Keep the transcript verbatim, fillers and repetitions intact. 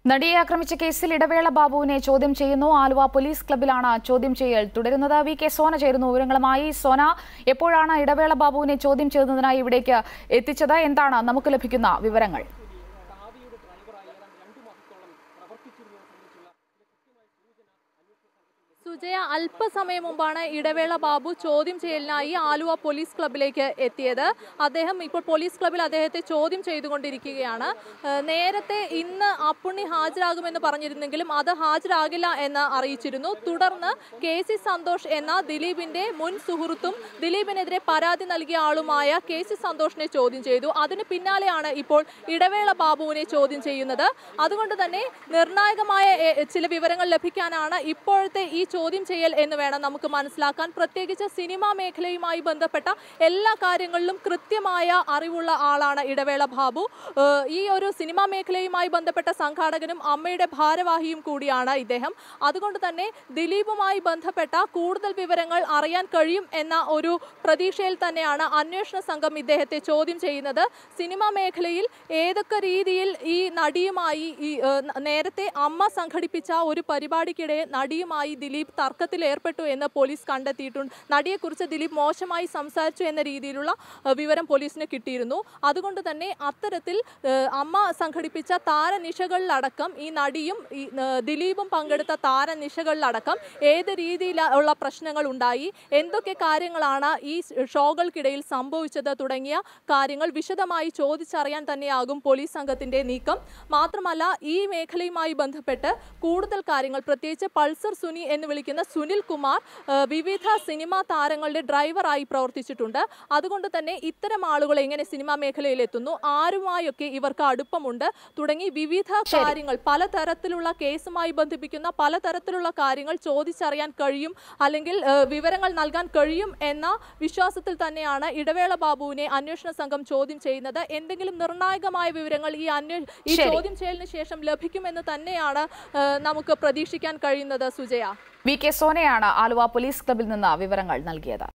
നടിയെ ആക്രമിച്ച കേസിൽ ഇടവേള ബാബുവിനെ ചോദ്യം ചെയ്യുന്നു. ആലുവ പോലീസ് ക്ലബ്ബിലാണ് ചോദ്യം ചെയ്യൽ തുടരുന്നത്. വി കെ സോന ചേരുന്നു വിവരങ്ങളുമായി. സോന, എപ്പോഴാണ് ഇടവേള ബാബുവിനെ ചോദ്യം ചെയ്യുന്നതിനായി ഇവിടേക്ക് എത്തിച്ചത്? എന്താണ് നമുക്ക് ലഭിക്കുന്ന വിവരങ്ങൾ? സുജയ, അല്പസമയം മുമ്പാണ് ഇടവേള ബാബു ചോദ്യം ചെയ്യലിനായി ആലുവ പോലീസ് ക്ലബ്ബിലേക്ക് എത്തിയത്. അദ്ദേഹം ഇപ്പോൾ പോലീസ് ക്ലബ്ബിൽ അദ്ദേഹത്തെ ചോദ്യം ചെയ്തുകൊണ്ടിരിക്കുകയാണ്. നേരത്തെ ഇന്ന് അപ്പുണ്ണി ഹാജരാകുമെന്ന് പറഞ്ഞിരുന്നെങ്കിലും അത് ഹാജരാകില്ല എന്ന് അറിയിച്ചിരുന്നു. തുടർന്ന് കെ സി സന്തോഷ് എന്ന ദിലീപിന്റെ മുൻ സുഹൃത്തും ദിലീപിനെതിരെ പരാതി നൽകിയ ആളുമായ കെ സി സന്തോഷിനെ ചോദ്യം ചെയ്തു. അതിന് പിന്നാലെയാണ് ഇപ്പോൾ ഇടവേള ബാബുവിനെ ചോദ്യം ചെയ്യുന്നത്. അതുകൊണ്ട് തന്നെ നിർണായകമായ ചില വിവരങ്ങൾ ലഭിക്കാനാണ് ഇപ്പോഴത്തെ ഈ ചോദ്യം ചെയ്യൽ എന്ന് വേണം നമുക്ക് മനസ്സിലാക്കാൻ. പ്രത്യേകിച്ച് സിനിമാ മേഖലയുമായി ബന്ധപ്പെട്ട എല്ലാ കാര്യങ്ങളിലും കൃത്യമായ അറിവുള്ള ആളാണ് ഇടവേള ബാബു. ഈ ഒരു സിനിമാ മേഖലയുമായി ബന്ധപ്പെട്ട സംഘാടകനും അമ്മയുടെ ഭാരവാഹിയും കൂടിയാണ് ഇദ്ദേഹം. അതുകൊണ്ട് തന്നെ ദിലീപുമായി ബന്ധപ്പെട്ട കൂടുതൽ വിവരങ്ങൾ അറിയാൻ കഴിയും എന്ന ഒരു പ്രതീക്ഷയിൽ തന്നെയാണ് അന്വേഷണ സംഘം ഇദ്ദേഹത്തെ ചോദ്യം ചെയ്യുന്നത്. സിനിമാ മേഖലയിൽ ഏതൊക്കെ രീതിയിൽ ഈ നടിയുമായി ഈ നേരത്തെ അമ്മ സംഘടിപ്പിച്ച ഒരു പരിപാടിക്കിടെ നടിയുമായി ദിലീപ് തർക്കത്തിൽ ഏർപ്പെട്ടു എന്ന് പോലീസ് കണ്ടെത്തിയിട്ടുണ്ട്. നടിയെക്കുറിച്ച് ദിലീപ് മോശമായി സംസാരിച്ചു എന്ന രീതിയിലുള്ള വിവരം പോലീസിന് കിട്ടിയിരുന്നു. അതുകൊണ്ട് തന്നെ അത്തരത്തിൽ അമ്മ സംഘടിപ്പിച്ച താരനിശകളിലടക്കം ഈ നടിയും ഈ ദിലീപും പങ്കെടുത്ത താരനിശകളിലടക്കം ഏത് രീതിയിലുള്ള പ്രശ്നങ്ങൾ ഉണ്ടായി, എന്തൊക്കെ കാര്യങ്ങളാണ് ഈ ഷോകൾക്കിടയിൽ സംഭവിച്ചത് തുടങ്ങിയ കാര്യങ്ങൾ വിശദമായി ചോദിച്ചറിയാൻ തന്നെയാകും പോലീസ് സംഘത്തിന്റെ നീക്കം. മാത്രമല്ല, ഈ മേഖലയുമായി ബന്ധപ്പെട്ട് കൂടുതൽ കാര്യങ്ങൾ, പ്രത്യേകിച്ച് പൾസർ സുനി എന്ന് വിളിക്കുന്ന സുനിൽ കുമാർ വിവിധ സിനിമാ താരങ്ങളുടെ ഡ്രൈവറായി പ്രവർത്തിച്ചിട്ടുണ്ട്. അതുകൊണ്ട് തന്നെ ഇത്തരം ആളുകൾ എങ്ങനെ സിനിമാ മേഖലയിൽ എത്തുന്നു, ആരുമായൊക്കെ ഇവർക്ക് അടുപ്പമുണ്ട് തുടങ്ങി വിവിധ കാര്യങ്ങൾ, പലതരത്തിലുള്ള കേസുമായി ബന്ധിപ്പിക്കുന്ന പലതരത്തിലുള്ള കാര്യങ്ങൾ ചോദിച്ചറിയാൻ കഴിയും, അല്ലെങ്കിൽ വിവരങ്ങൾ നൽകാൻ കഴിയും എന്ന വിശ്വാസത്തിൽ തന്നെയാണ് ഇടവേള ബാബുവിനെ അന്വേഷണ സംഘം ചോദ്യം ചെയ്യുന്നത്. എന്തെങ്കിലും നിർണായകമായ വിവരങ്ങൾ ഈ അന്വേ ഈ ചോദ്യം ചെയ്യലിന് ശേഷം ലഭിക്കുമെന്ന് തന്നെയാണ് നമുക്ക് പ്രതീക്ഷിക്കാൻ കഴിയുന്നത്. സുജയ, വി കെ സോനയാണ് ആലുവ പോലീസ് ക്ലബ്ബിൽ നിന്ന് വിവരങ്ങൾ നൽകിയത്.